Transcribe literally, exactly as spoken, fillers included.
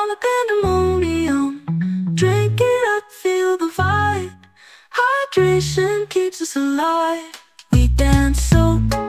on the pandemonium. Drink it up, feel the vibe. Hydration keeps us alive. We dance so